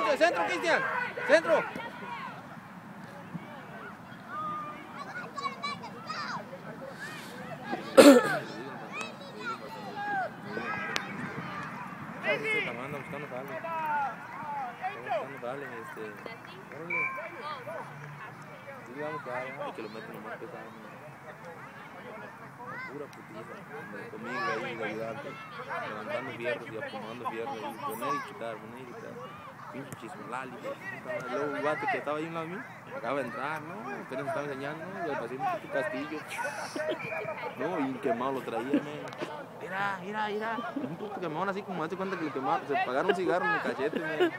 centro, Cristian. Centro. Anda buscando darle. Órale. Sí, vamos a dar, que lo meten lo más pesado. Pura putiza. Conmigo ahí de ayudarte. Levantando fierros y acomodando fierros. Y poner y quitar. Pinche chismolali. Luego un vato que estaba ahí a un lado de mí. Acaba de entrar, ¿no? Apenas me estaba enseñando, ¿no? Y al paciente un castillo. No, y quemado lo traía, Mira. Un puto quemón así como hace cuenta que le quemaron. Se pagaron un cigarro en el cachete, man.